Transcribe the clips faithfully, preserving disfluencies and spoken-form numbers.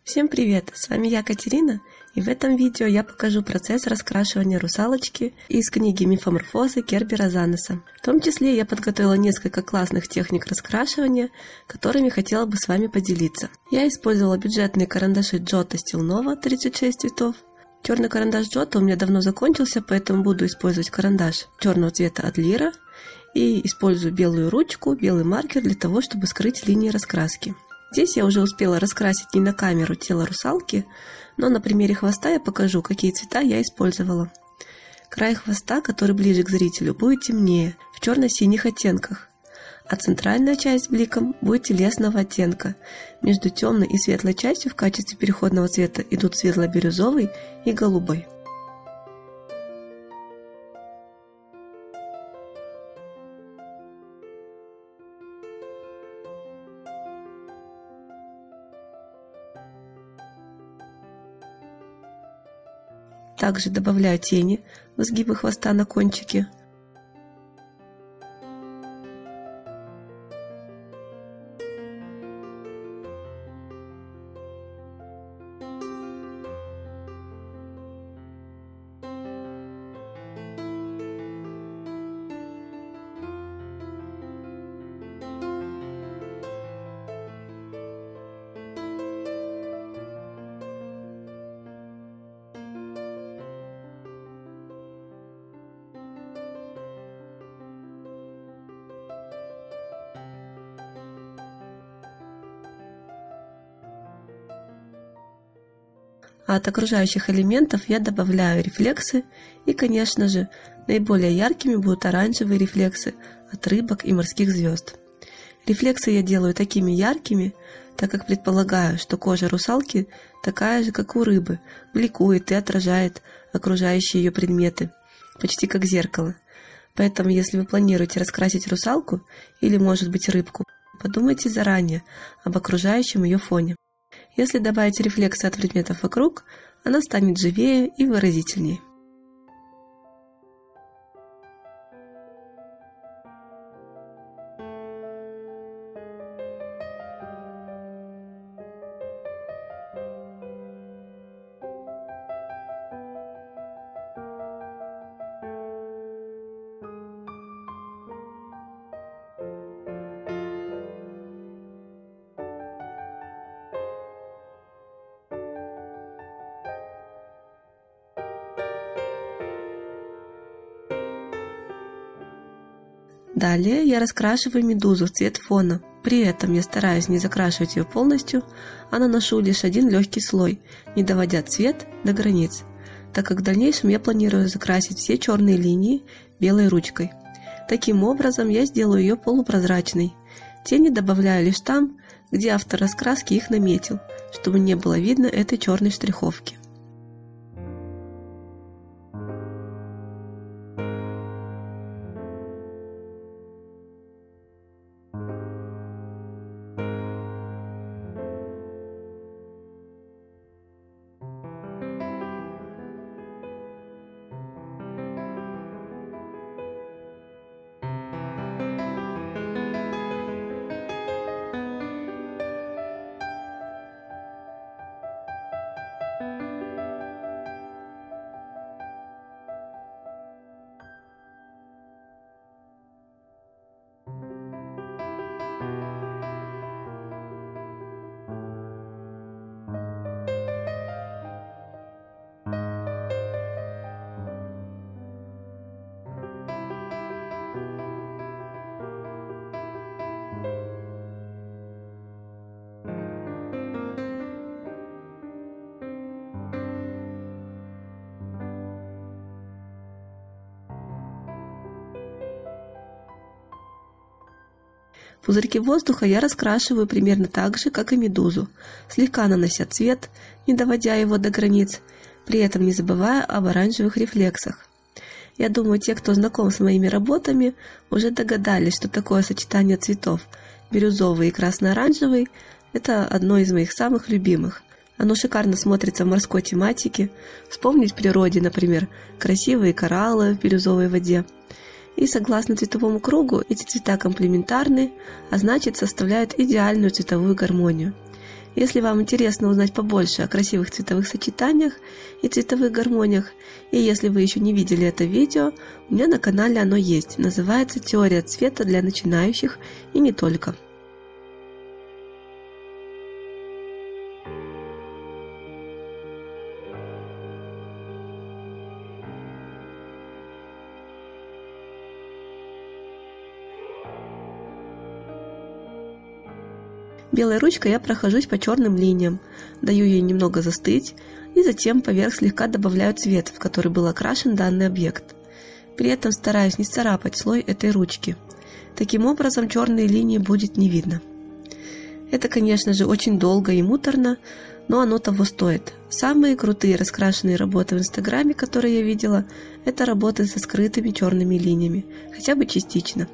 Всем привет! С вами я, Катерина, и в этом видео я покажу процесс раскрашивания русалочки из книги «Мифоморфозы» Кербера Занеса. В том числе я подготовила несколько классных техник раскрашивания, которыми хотела бы с вами поделиться. Я использовала бюджетные карандаши Giotto Style Nova тридцать шесть цветов. Черный карандаш Giotto у меня давно закончился, поэтому буду использовать карандаш черного цвета от Лира и использую белую ручку, белый маркер для того, чтобы скрыть линии раскраски. Здесь я уже успела раскрасить не на камеру тело русалки, но на примере хвоста я покажу, какие цвета я использовала. Край хвоста, который ближе к зрителю, будет темнее, в черно-синих оттенках, а центральная часть с бликом будет телесного оттенка. Между темной и светлой частью в качестве переходного цвета идут светло-бирюзовый и голубой. Также добавляю тени в изгибы хвоста на кончике. А от окружающих элементов я добавляю рефлексы, и, конечно же, наиболее яркими будут оранжевые рефлексы от рыбок и морских звезд. Рефлексы я делаю такими яркими, так как предполагаю, что кожа русалки такая же, как у рыбы, бликует и отражает окружающие ее предметы, почти как зеркало. Поэтому, если вы планируете раскрасить русалку или, может быть, рыбку, подумайте заранее об окружающем ее фоне. Если добавить рефлексы от предметов вокруг, она станет живее и выразительнее. Далее я раскрашиваю медузу в цвет фона. При этом я стараюсь не закрашивать ее полностью, а наношу лишь один легкий слой, не доводя цвет до границ, так как в дальнейшем я планирую закрасить все черные линии белой ручкой. Таким образом я сделаю ее полупрозрачной. Тени добавляю лишь там, где автор раскраски их наметил, чтобы не было видно этой черной штриховки. Пузырьки воздуха я раскрашиваю примерно так же, как и медузу, слегка нанося цвет, не доводя его до границ, при этом не забывая об оранжевых рефлексах. Я думаю, те, кто знаком с моими работами, уже догадались, что такое сочетание цветов бирюзовый и красно-оранжевый – это одно из моих самых любимых. Оно шикарно смотрится в морской тематике. Вспомнить в природе, например, красивые кораллы в бирюзовой воде. И согласно цветовому кругу, эти цвета комплементарны, а значит составляют идеальную цветовую гармонию. Если вам интересно узнать побольше о красивых цветовых сочетаниях и цветовых гармониях, и если вы еще не видели это видео, у меня на канале оно есть. Называется «Теория цвета для начинающих» и не только. Белой ручкой я прохожусь по черным линиям, даю ей немного застыть и затем поверх слегка добавляю цвет, в который был окрашен данный объект. При этом стараюсь не царапать слой этой ручки. Таким образом черные линии будет не видно. Это, конечно же, очень долго и муторно, но оно того стоит. Самые крутые раскрашенные работы в Инстаграме, которые я видела, это работы со скрытыми черными линиями, хотя бы частично.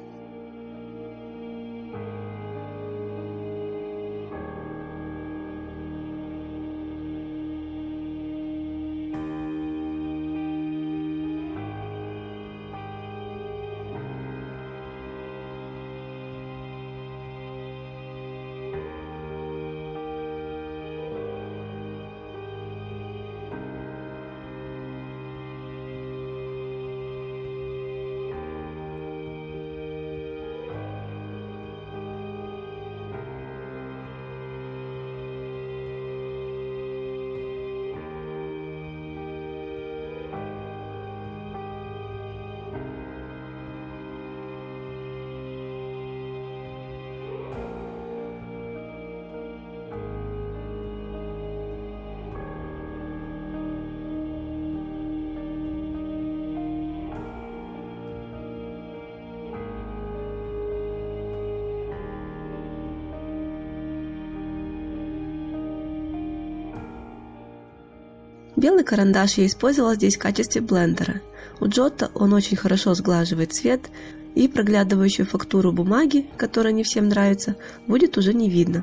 Белый карандаш я использовала здесь в качестве блендера. У Giotto он очень хорошо сглаживает цвет, и проглядывающую фактуру бумаги, которая не всем нравится, будет уже не видно.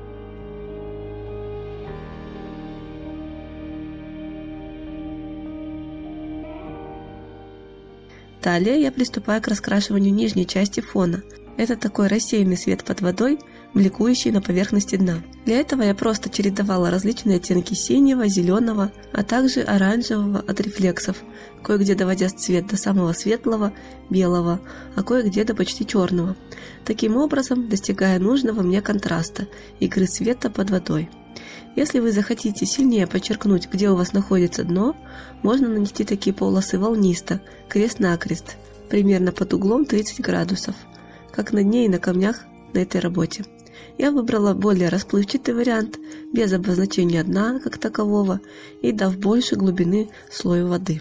Далее я приступаю к раскрашиванию нижней части фона. Это такой рассеянный свет под водой, бликующий на поверхности дна. Для этого я просто чередовала различные оттенки синего, зеленого, а также оранжевого от рефлексов, кое-где доводя цвет до самого светлого, белого, а кое-где до почти черного. Таким образом, достигая нужного мне контраста, игры света под водой. Если вы захотите сильнее подчеркнуть, где у вас находится дно, можно нанести такие полосы волнисто, крест-накрест, примерно под углом тридцать градусов, как на дне и на камнях на этой работе. Я выбрала более расплывчатый вариант, без обозначения дна как такового и дав больше глубины слою воды.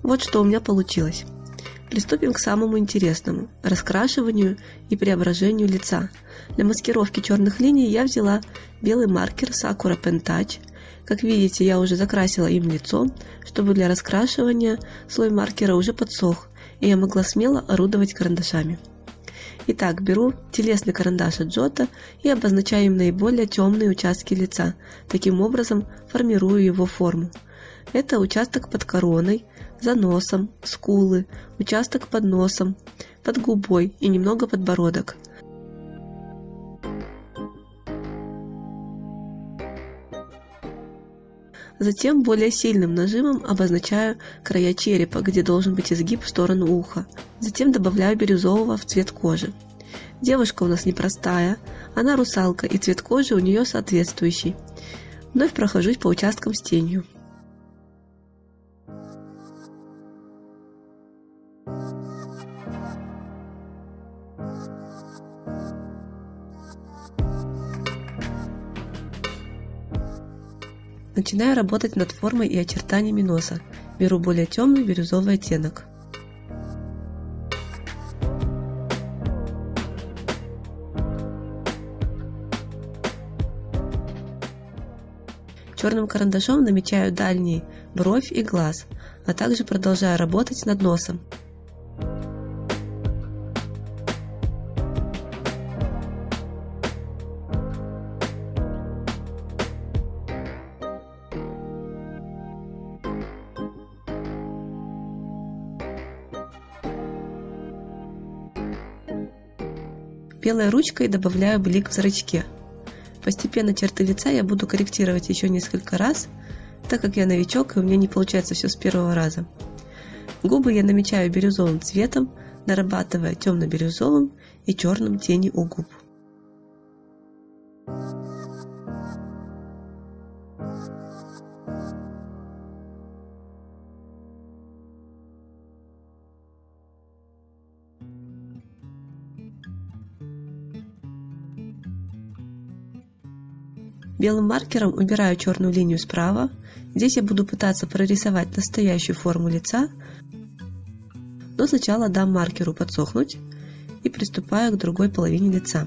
Вот что у меня получилось. Приступим к самому интересному – раскрашиванию и преображению лица. Для маскировки черных линий я взяла белый маркер Sakura Pen Touch. Как видите, я уже закрасила им лицо, чтобы для раскрашивания слой маркера уже подсох, и я могла смело орудовать карандашами. Итак, беру телесный карандаш от Джота и обозначаю им наиболее темные участки лица. Таким образом формирую его форму. Это участок под короной, за носом, скулы, участок под носом, под губой и немного подбородок. Затем более сильным нажимом обозначаю края черепа, где должен быть изгиб в сторону уха. Затем добавляю бирюзового в цвет кожи. Девушка у нас непростая, она русалка, и цвет кожи у нее соответствующий. Вновь прохожусь по участкам с тенью. Начинаю работать над формой и очертаниями носа. Беру более темный бирюзовый оттенок. Черным карандашом намечаю дальний бровь и глаз, а также продолжаю работать над носом. Белой ручкой добавляю блик в зрачке. Постепенно черты лица я буду корректировать еще несколько раз, так как я новичок и у меня не получается все с первого раза. Губы я намечаю бирюзовым цветом, нарабатывая темно-бирюзовым и черным тени у губ. Белым маркером убираю черную линию справа. Здесь я буду пытаться прорисовать настоящую форму лица, но сначала дам маркеру подсохнуть и приступаю к другой половине лица.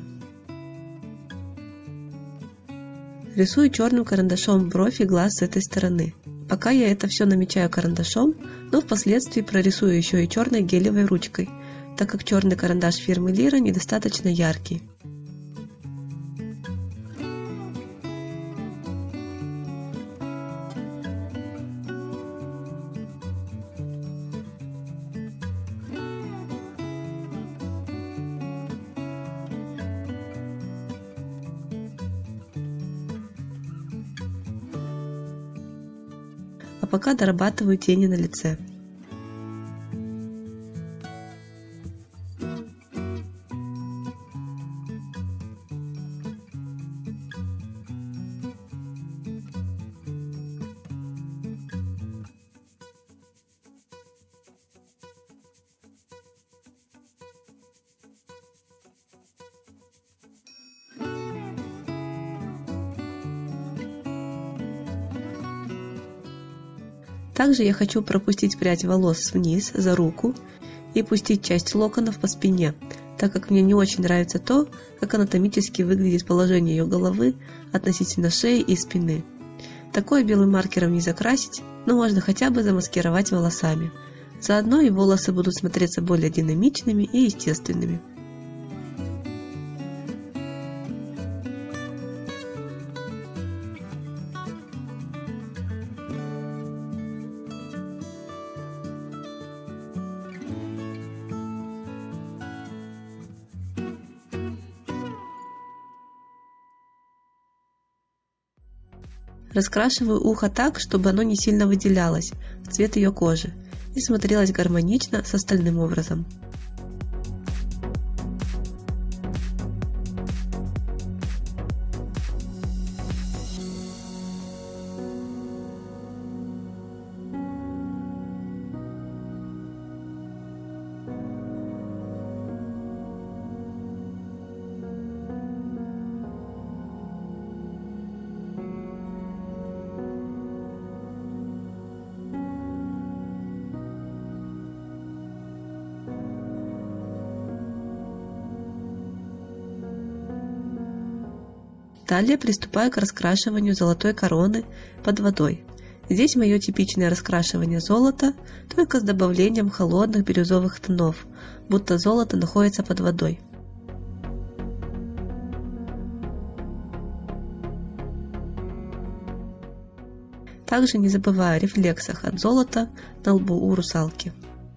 Рисую черным карандашом бровь и глаз с этой стороны. Пока я это все намечаю карандашом, но впоследствии прорисую еще и черной гелевой ручкой, так как черный карандаш фирмы Лира недостаточно яркий. А пока дорабатываю тени на лице. Также я хочу пропустить прядь волос вниз, за руку, и пустить часть локонов по спине, так как мне не очень нравится то, как анатомически выглядит положение ее головы относительно шеи и спины. Такое белым маркером не закрасить, но можно хотя бы замаскировать волосами. Заодно и волосы будут смотреться более динамичными и естественными. Раскрашиваю ухо так, чтобы оно не сильно выделялось в цвет ее кожи и смотрелось гармонично с остальным образом. Далее приступаю к раскрашиванию золотой короны под водой. Здесь мое типичное раскрашивание золота, только с добавлением холодных бирюзовых тонов, будто золото находится под водой. Также не забываю о рефлексах от золота на лбу у русалки.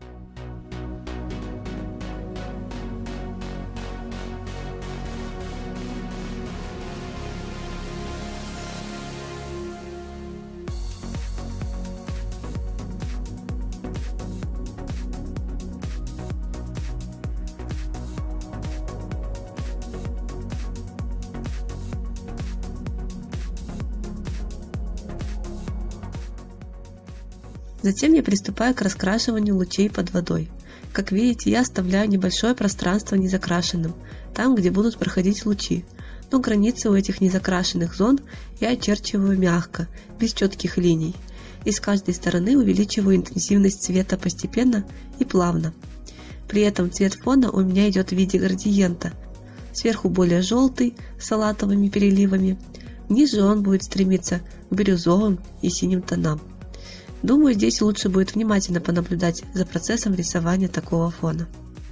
Затем я приступаю к раскрашиванию лучей под водой. Как видите, я оставляю небольшое пространство незакрашенным, там, где будут проходить лучи, но границы у этих незакрашенных зон я очерчиваю мягко, без четких линий, и с каждой стороны увеличиваю интенсивность цвета постепенно и плавно. При этом цвет фона у меня идет в виде градиента, сверху более желтый, с салатовыми переливами, ниже он будет стремиться к бирюзовым и синим тонам. Думаю, здесь лучше будет внимательно понаблюдать за процессом рисования такого фона.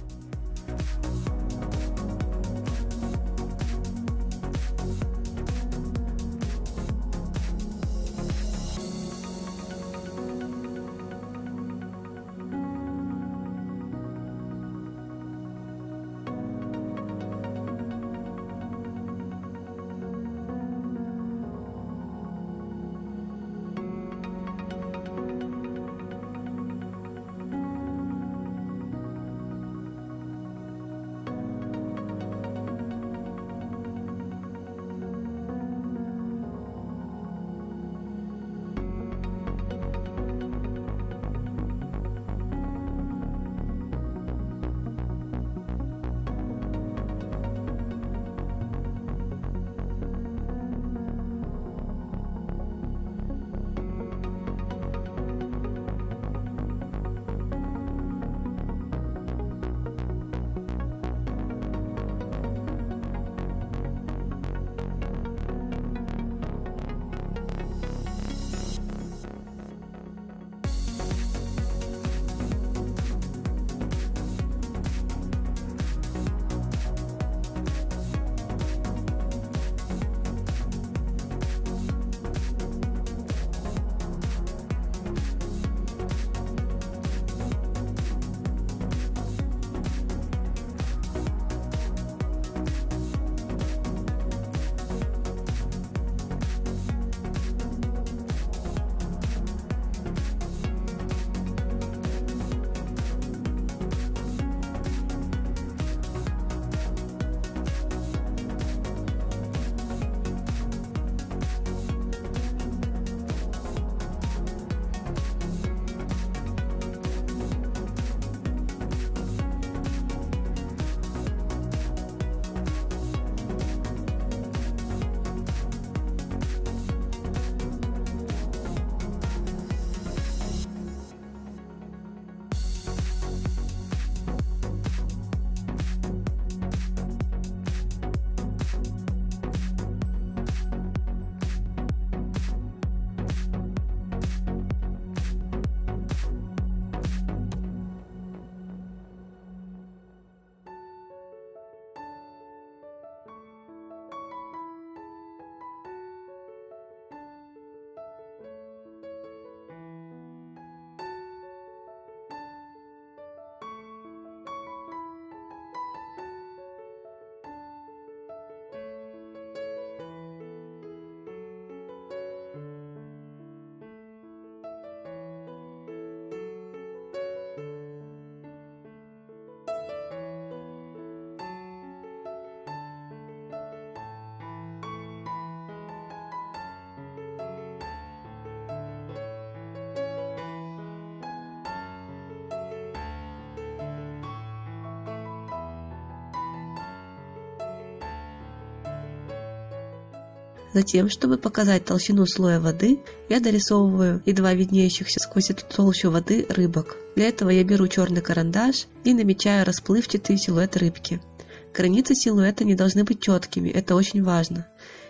Затем, чтобы показать толщину слоя воды, я дорисовываю едва виднеющихся сквозь эту толщу воды рыбок. Для этого я беру черный карандаш и намечаю расплывчатый силуэт рыбки. Границы силуэта не должны быть четкими, это очень важно.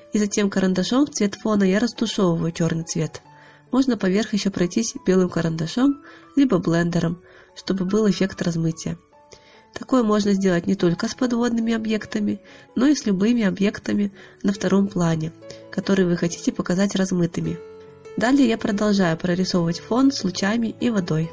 И затем карандашом в цвет фона я растушевываю черный цвет. Можно поверх еще пройтись белым карандашом, либо блендером, чтобы был эффект размытия. Такое можно сделать не только с подводными объектами, но и с любыми объектами на втором плане, которые вы хотите показать размытыми. Далее я продолжаю прорисовывать фон с лучами и водой.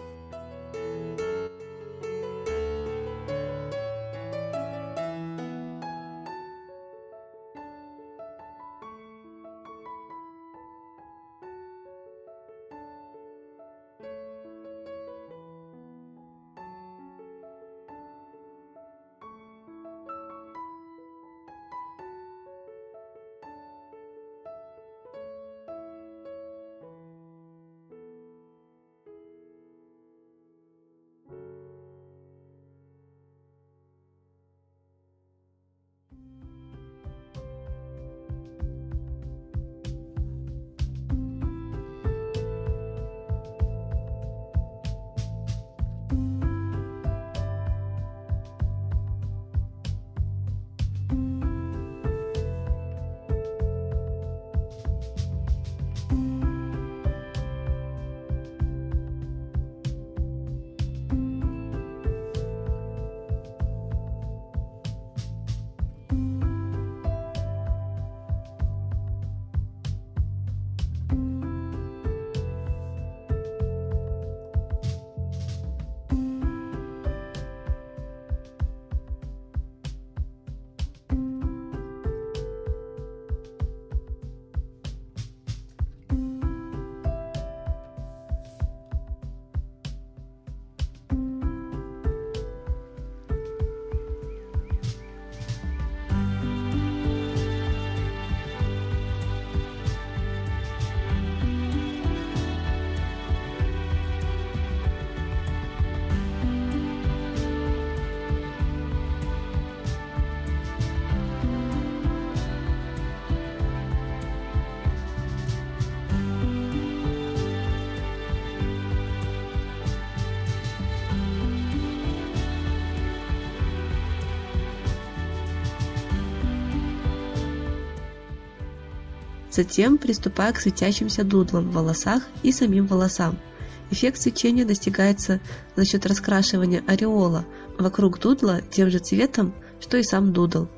Затем приступаю к светящимся дудлам в волосах и самим волосам. Эффект свечения достигается за счет раскрашивания ореола вокруг дудла тем же цветом, что и сам дудл.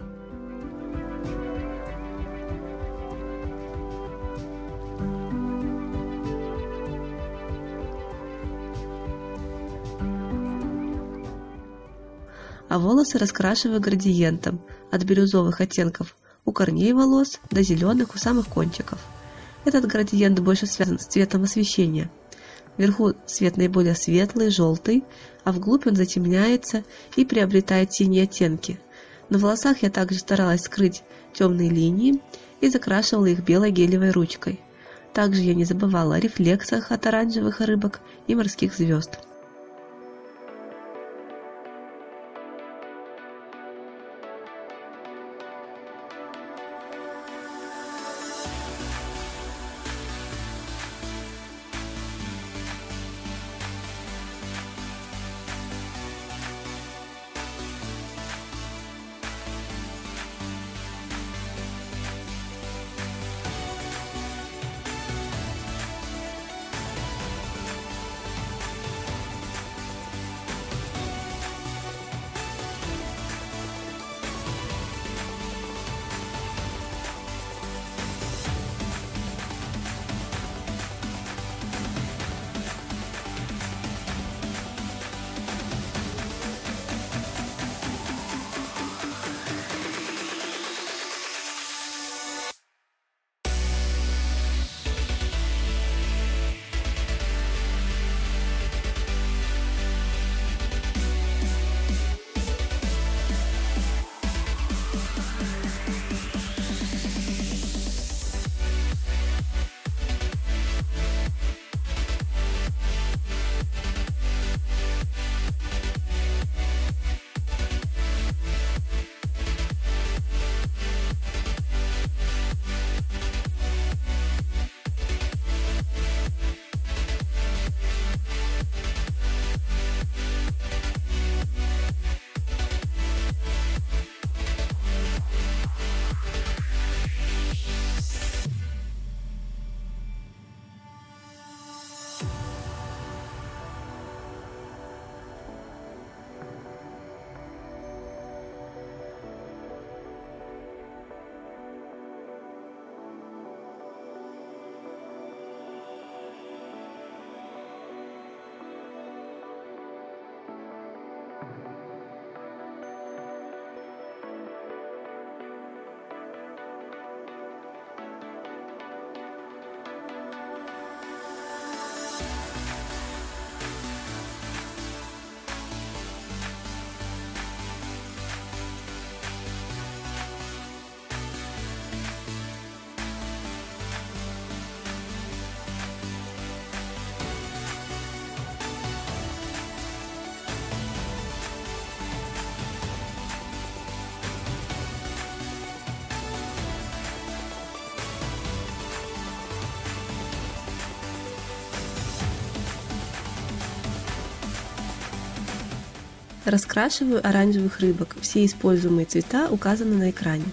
А волосы раскрашиваю градиентом от бирюзовых оттенков у корней волос до зеленых у самых кончиков. Этот градиент больше связан с цветом освещения. Вверху цвет наиболее светлый, желтый, а вглубь он затемняется и приобретает синие оттенки. На волосах я также старалась скрыть темные линии и закрашивала их белой гелевой ручкой. Также я не забывала о рефлексах от оранжевых рыбок и морских звезд. Раскрашиваю оранжевых рыбок. Все используемые цвета указаны на экране.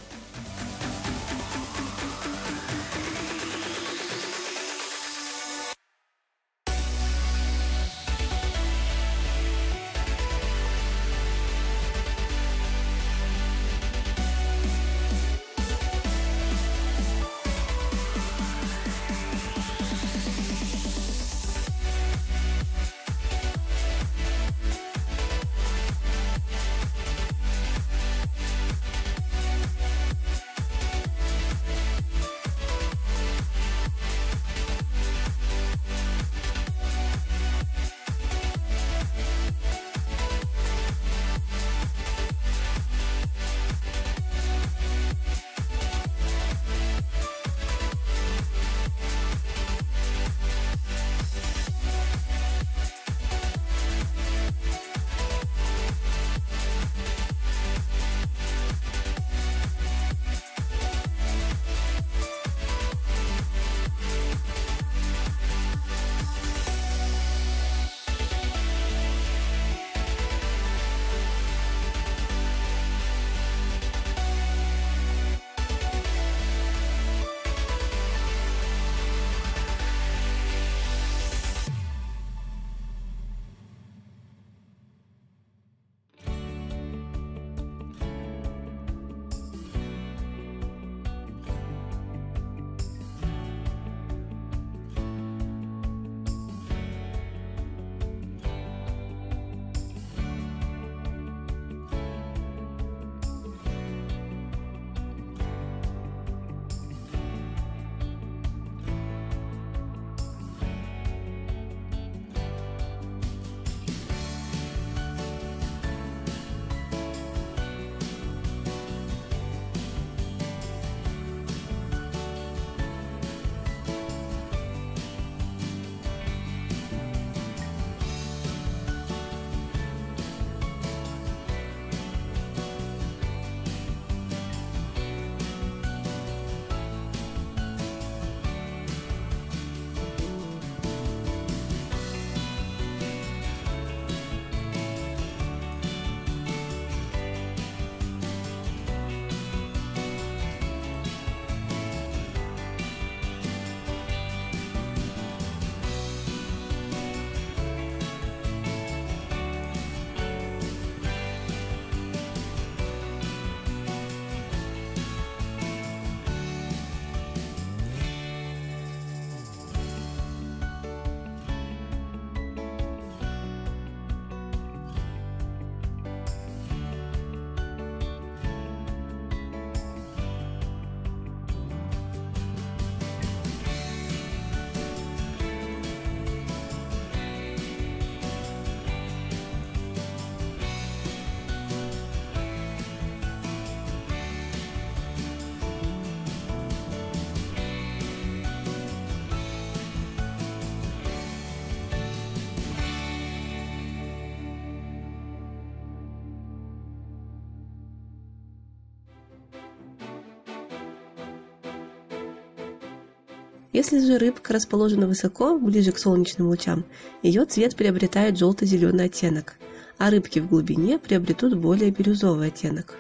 Если же рыбка расположена высоко, ближе к солнечным лучам, ее цвет приобретает желто-зеленый оттенок, а рыбки в глубине приобретут более бирюзовый оттенок.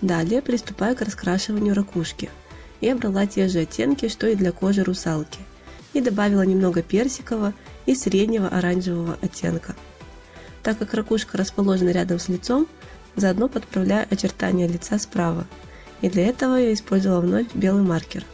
Далее приступаю к раскрашиванию ракушки. Я брала те же оттенки, что и для кожи русалки, и добавила немного персикового и среднего оранжевого оттенка. Так как ракушка расположена рядом с лицом, заодно подправляю очертания лица справа, и для этого я использовала вновь белый маркер.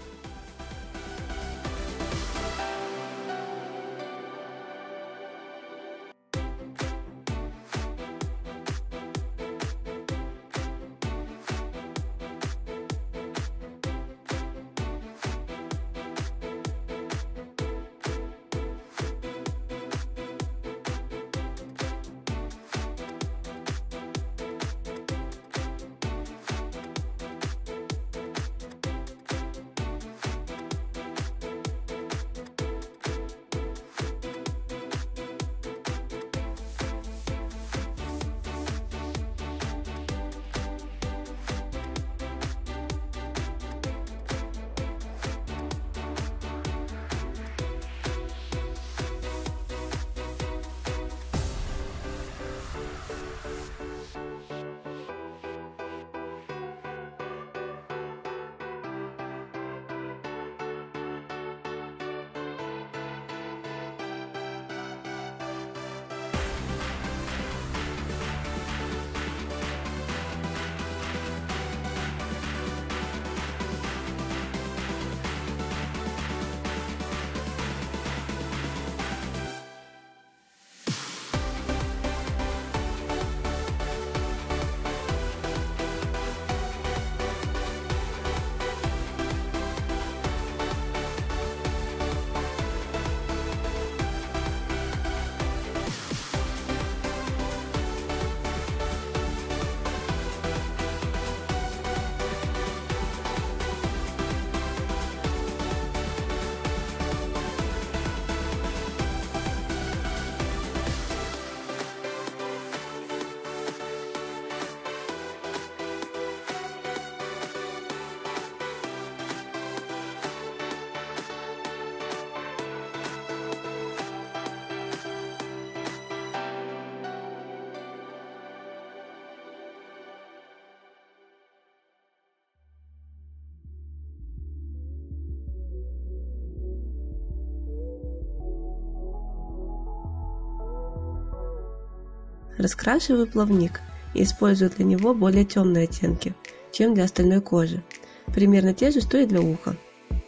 Раскрашиваю плавник и использую для него более темные оттенки, чем для остальной кожи, примерно те же, что и для уха.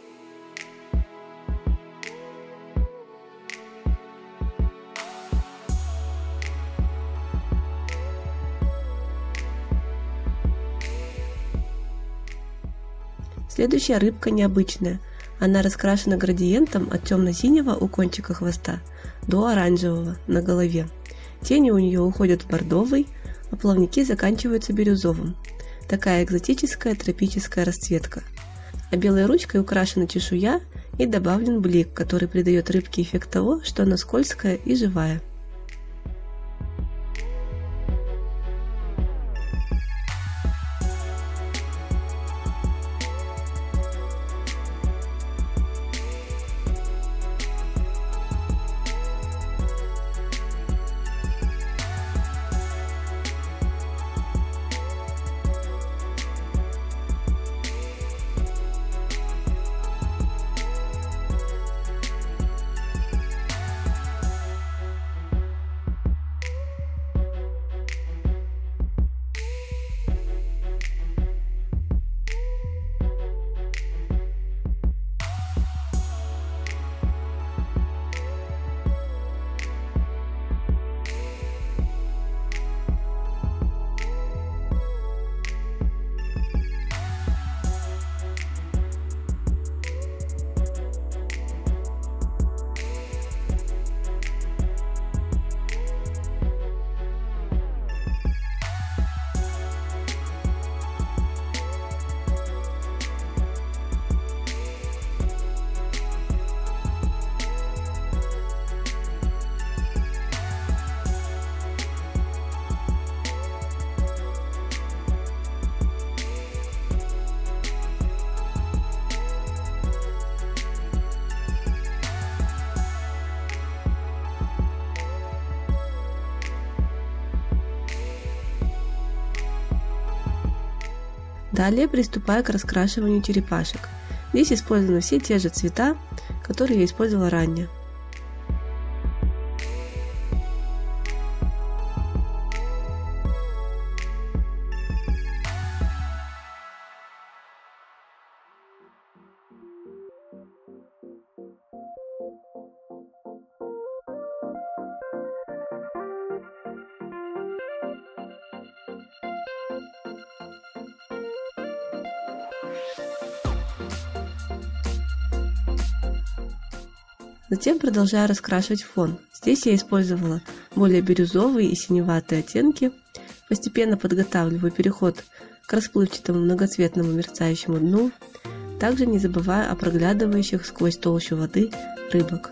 Следующая рыбка необычная. Она раскрашена градиентом от темно-синего у кончика хвоста до оранжевого на голове. Тени у нее уходят в бордовый, а плавники заканчиваются бирюзовым. Такая экзотическая тропическая расцветка. А белой ручкой украшена чешуя и добавлен блик, который придает рыбке эффект того, что она скользкая и живая. Далее приступаю к раскрашиванию черепашек. Здесь использованы все те же цвета, которые я использовала ранее. Затем продолжаю раскрашивать фон. Здесь я использовала более бирюзовые и синеватые оттенки. Постепенно подготавливаю переход к расплывчатому многоцветному мерцающему дну. Также не забываю о проглядывающих сквозь толщу воды рыбок.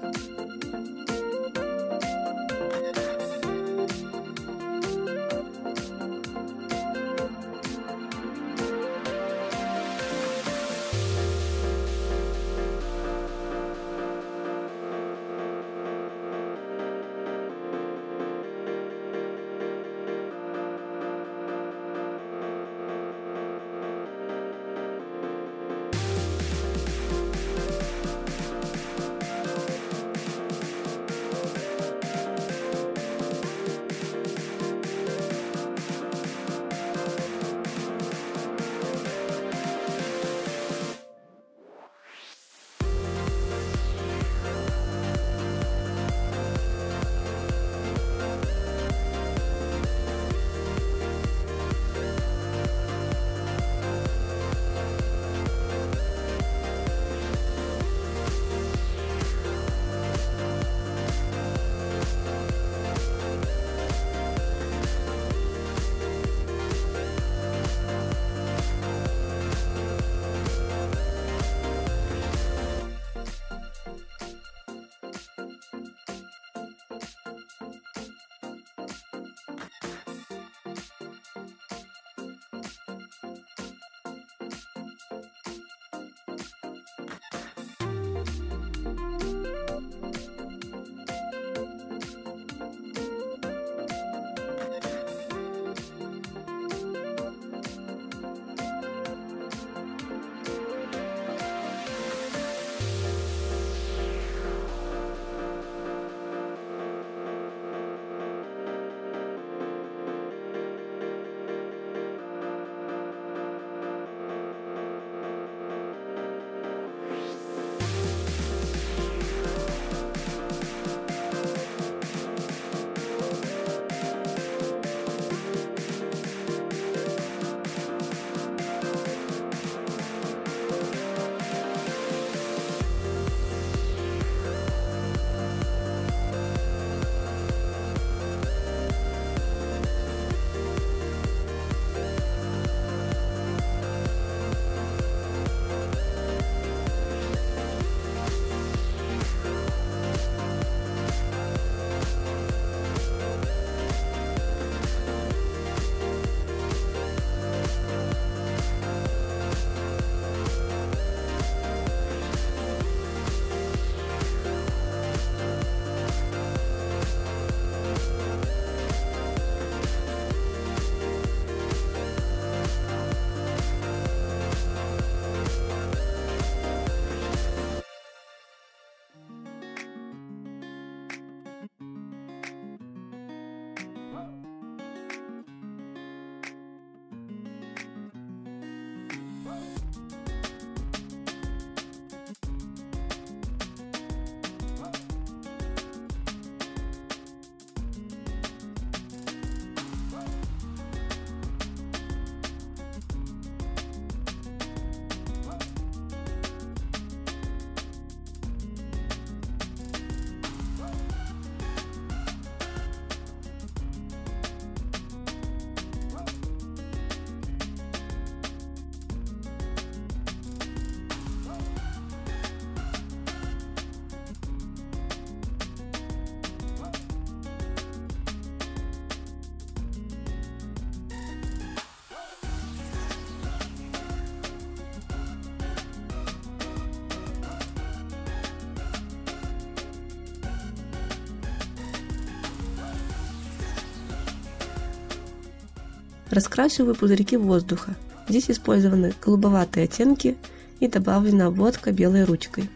Раскрашиваю пузырьки воздуха. Здесь использованы голубоватые оттенки и добавлена обводка белой ручкой.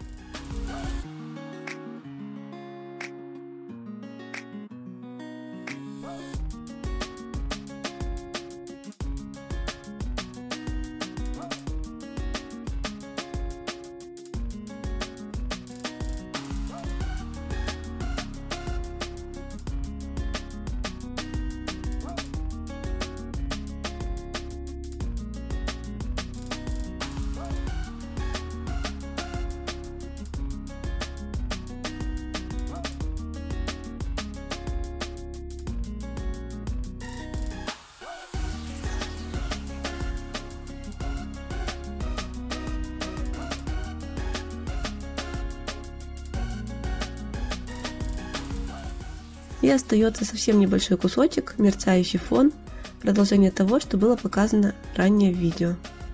И остается совсем небольшой кусочек, мерцающий фон, продолжение того, что было показано ранее в видео.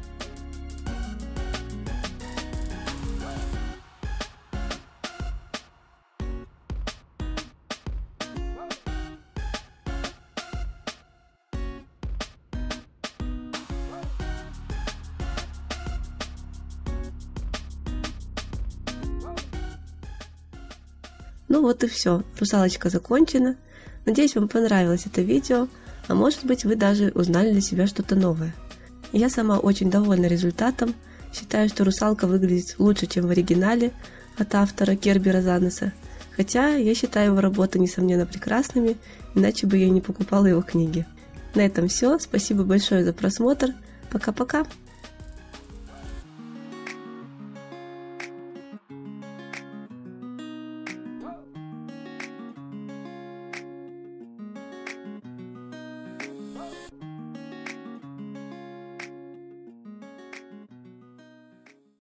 Ну вот и все, русалочка закончена. Надеюсь, вам понравилось это видео, а может быть, вы даже узнали для себя что-то новое. Я сама очень довольна результатом, считаю, что русалка выглядит лучше, чем в оригинале от автора Кербера Занеса, хотя я считаю его работы несомненно прекрасными, иначе бы я не покупала его книги. На этом все, спасибо большое за просмотр, пока-пока!